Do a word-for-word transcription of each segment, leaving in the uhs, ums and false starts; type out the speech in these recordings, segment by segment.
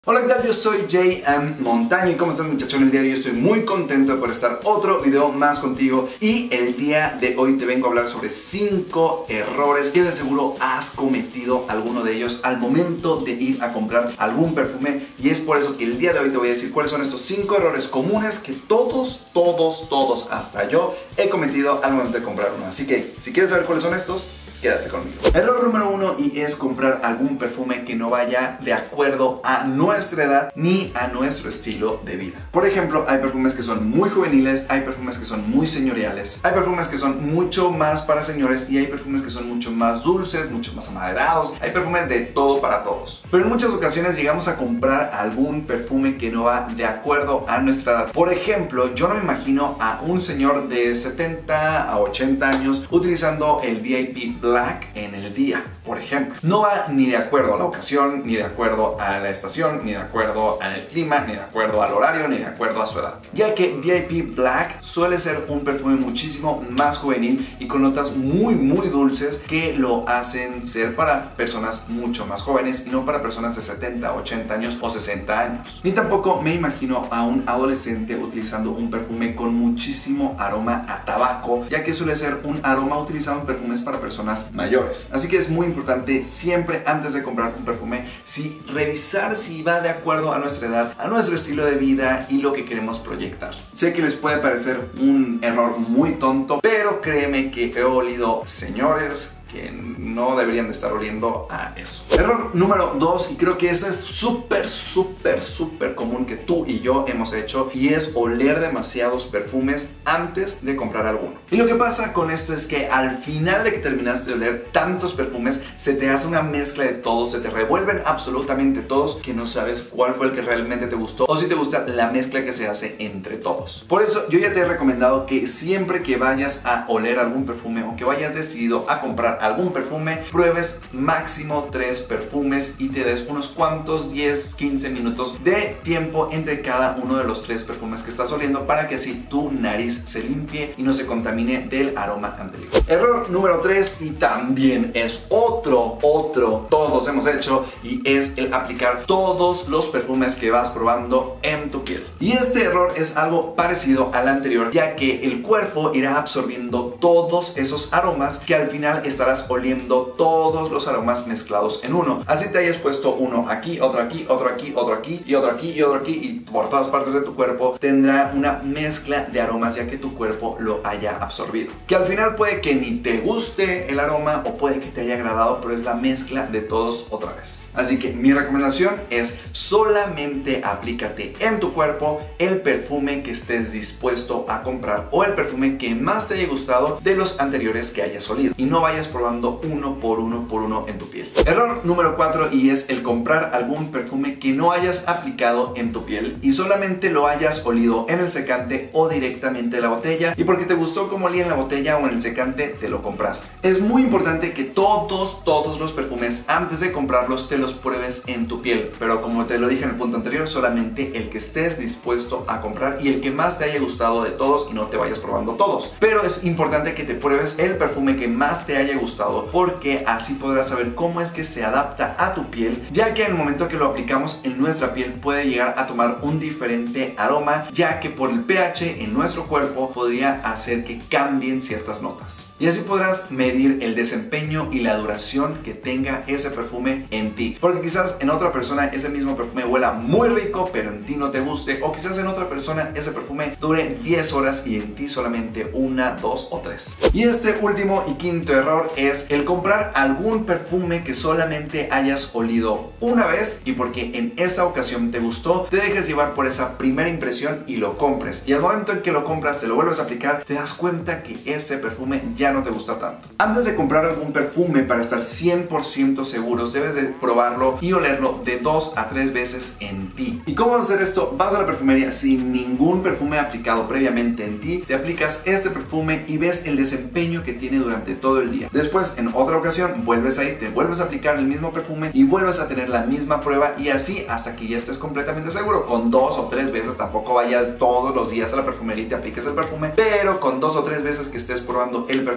Hola, ¿qué tal? Yo soy J M Montaño y ¿cómo estás, muchachos? El día de hoy estoy muy contento de poder estar otro video más contigo y el día de hoy te vengo a hablar sobre cinco errores que de seguro has cometido alguno de ellos al momento de ir a comprar algún perfume, y es por eso que el día de hoy te voy a decir cuáles son estos cinco errores comunes que todos, todos, todos, hasta yo he cometido al momento de comprar uno. Así que si quieres saber cuáles son estos, quédate conmigo. Error número uno, y es comprar algún perfume que no vaya de acuerdo a nuestra edad ni a nuestro estilo de vida. Por ejemplo, hay perfumes que son muy juveniles, hay perfumes que son muy señoriales, hay perfumes que son mucho más para señores y hay perfumes que son mucho más dulces, mucho más amaderados, hay perfumes de todo para todos. Pero en muchas ocasiones llegamos a comprar algún perfume que no va de acuerdo a nuestra edad. Por ejemplo, yo no me imagino a un señor de setenta a ochenta años utilizando el V I P Black en el día, por ejemplo. No va ni de acuerdo a la ocasión, ni de acuerdo a la estación, ni de acuerdo al clima, ni de acuerdo al horario, ni de acuerdo a su edad. Ya que V I P Black suele ser un perfume muchísimo más juvenil y con notas muy muy dulces que lo hacen ser para personas mucho más jóvenes y no para personas de setenta, ochenta años o sesenta años. Ni tampoco me imagino a un adolescente utilizando un perfume con muchísimo aroma a tabaco, ya que suele ser un aroma utilizado en perfumes para personas mayores. Así que es muy importante siempre, antes de comprar un perfume, si revisar si va de acuerdo a nuestra edad, a nuestro estilo de vida y lo que queremos proyectar. Sé que les puede parecer un error muy tonto, pero créeme que he olido señores que no deberían de estar oliendo a eso. Error número dos, y creo que ese es súper, súper, súper común que tú y yo hemos hecho, y es oler demasiados perfumes antes de comprar alguno. Y lo que pasa con esto es que al final de que terminaste de oler tantos perfumes, se te hace una mezcla de todos, se te revuelven absolutamente todos, que no sabes cuál fue el que realmente te gustó o si te gusta la mezcla que se hace entre todos. Por eso yo ya te he recomendado que siempre que vayas a oler algún perfume o que vayas decidido a comprar algún perfume, pruebes máximo tres perfumes y te des unos cuantos diez, quince minutos de tiempo entre cada uno de los tres perfumes que estás oliendo, para que así tu nariz se limpie y no se contamine del aroma anterior. Error número tres, y también es otro, otro, todos hemos hecho, y es el aplicar todos los perfumes que vas probando en tu piel. Y este error es algo parecido al anterior, ya que el cuerpo irá absorbiendo todos esos aromas que al final estarás oliendo todos los aromas mezclados en uno. Así te hayas puesto uno aquí, otro aquí, otro aquí, otro aquí y otro aquí y otro aquí, y por todas partes de tu cuerpo tendrá una mezcla de aromas, ya que tu cuerpo lo haya absorbido. Que al final puede que ni te guste el aroma o puede que te haya agradado, pero es la mezcla de todos otra vez. Así que mi recomendación es solamente aplícate en tu cuerpo el perfume que estés dispuesto a comprar o el perfume que más te haya gustado de los anteriores que hayas olido, y no vayas probando uno por uno por uno en tu piel. Error número cuatro, y es el comprar algún perfume que no hayas aplicado en tu piel y solamente lo hayas olido en el secante o directamente de la botella, y porque te gustó cómo olía en la botella o en el secante te lo compraste. Es muy importante que todos, todos los perfumes antes de comprarlos te los pruebes en tu piel, pero como te lo dije en el punto anterior, solamente el que estés dispuesto a comprar y el que más te haya gustado de todos, y no te vayas probando todos. Pero es importante que te pruebes el perfume que más te haya gustado, porque así podrás saber cómo es que se adapta a tu piel, ya que en el momento que lo aplicamos en nuestra piel puede llegar a tomar un diferente aroma, ya que por el pH en nuestro cuerpo podría hacer que cambien ciertas notas. Y así podrás medir el desempeño y la duración que tenga ese perfume en ti, porque quizás en otra persona ese mismo perfume huela muy rico pero en ti no te guste, o quizás en otra persona ese perfume dure diez horas y en ti solamente una, dos o tres. Y este último y quinto error es el comprar algún perfume que solamente hayas olido una vez, y porque en esa ocasión te gustó, te dejes llevar por esa primera impresión y lo compres, y al momento en que lo compras, te lo vuelves a aplicar, te das cuenta que ese perfume ya no te gusta tanto. Antes de comprar algún perfume, para estar cien por ciento seguros, debes de probarlo y olerlo de dos a tres veces en ti. ¿Y cómo vas a hacer esto? Vas a la perfumería sin ningún perfume aplicado previamente en ti, te aplicas este perfume y ves el desempeño que tiene durante todo el día. Después, en otra ocasión, vuelves a ir, te vuelves a aplicar el mismo perfume y vuelves a tener la misma prueba, y así hasta que ya estés completamente seguro. Con dos o tres veces, tampoco vayas todos los días a la perfumería y te apliques el perfume, pero con dos o tres veces que estés probando el perfume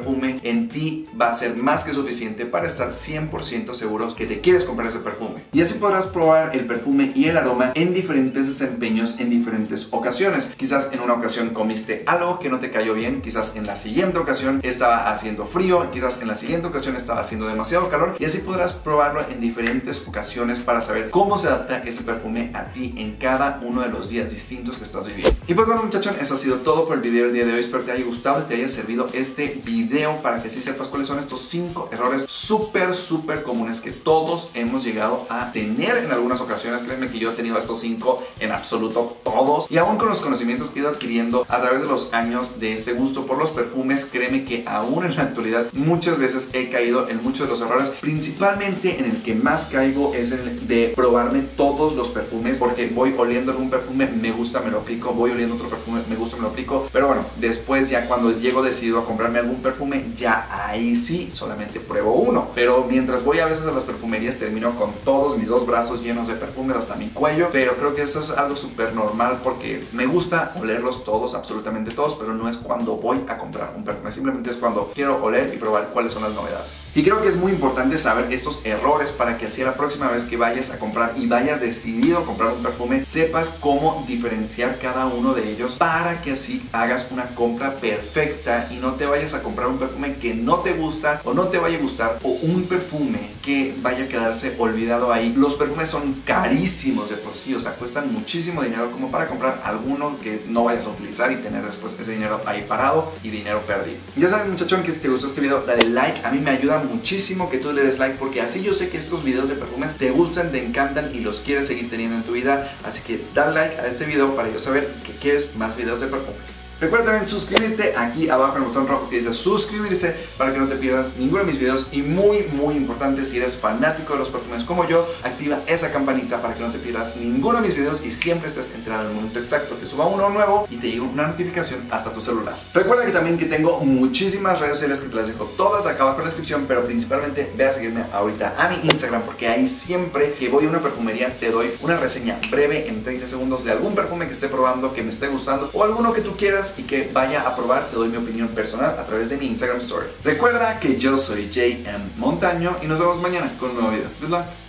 perfume en ti va a ser más que suficiente para estar cien por ciento seguros que te quieres comprar ese perfume. Y así podrás probar el perfume y el aroma en diferentes desempeños en diferentes ocasiones. Quizás en una ocasión comiste algo que no te cayó bien, quizás en la siguiente ocasión estaba haciendo frío, quizás en la siguiente ocasión estaba haciendo demasiado calor, y así podrás probarlo en diferentes ocasiones para saber cómo se adapta ese perfume a ti en cada uno de los días distintos que estás viviendo. Y pues bueno, muchachón, eso ha sido todo por el video del día de hoy. Espero te haya gustado y te haya servido este video para que así sepas cuáles son estos cinco errores súper súper comunes que todos hemos llegado a tener en algunas ocasiones. Créeme que yo he tenido estos cinco en absoluto todos, y aún con los conocimientos que he ido adquiriendo a través de los años de este gusto por los perfumes, créeme que aún en la actualidad muchas veces he caído en muchos de los errores. Principalmente en el que más caigo es el de probarme todos los perfumes, porque voy oliendo algún perfume, me gusta, me lo aplico, voy oliendo otro perfume, me gusta, me lo aplico, pero bueno, después ya cuando llego decidido a comprarme algún perfume, ya ahí sí solamente pruebo uno. Pero mientras voy a veces a las perfumerías termino con todos mis dos brazos llenos de perfumes hasta mi cuello, pero creo que eso es algo súper normal porque me gusta olerlos todos, absolutamente todos, pero no es cuando voy a comprar un perfume, simplemente es cuando quiero oler y probar cuáles son las novedades. Y creo que es muy importante saber estos errores para que así la próxima vez que vayas a comprar y vayas decidido a comprar un perfume, sepas cómo diferenciar cada uno de ellos para que así hagas una compra perfecta y no te vayas a comprar un perfume que no te gusta o no te vaya a gustar, o un perfume que vaya a quedarse olvidado ahí. Los perfumes son carísimos de por sí, o sea, cuestan muchísimo dinero como para comprar alguno que no vayas a utilizar y tener después ese dinero ahí parado y dinero perdido. Ya sabes, muchachón, que si te gustó este video, dale like. A mí me ayuda muchísimo que tú le des like, porque así yo sé que estos videos de perfumes te gustan, te encantan y los quieres seguir teniendo en tu vida. Así que dale like a este video para yo saber que quieres más videos de perfumes. Recuerda también suscribirte aquí abajo en el botón rojo que dice suscribirse para que no te pierdas ninguno de mis videos. Y muy muy importante, si eres fanático de los perfumes como yo, activa esa campanita para que no te pierdas ninguno de mis videos y siempre estés enterado en el momento exacto que suba uno nuevo y te llegue una notificación hasta tu celular. Recuerda que también que tengo muchísimas redes sociales que te las dejo todas acá abajo en la descripción, pero principalmente ve a seguirme ahorita a mi Instagram, porque ahí siempre que voy a una perfumería te doy una reseña breve en treinta segundos de algún perfume que esté probando, que me esté gustando, o alguno que tú quieras y que vaya a probar. Te doy mi opinión personal a través de mi Instagram Story. Recuerda que yo soy J M Montaño y nos vemos mañana con un nuevo video. Good luck.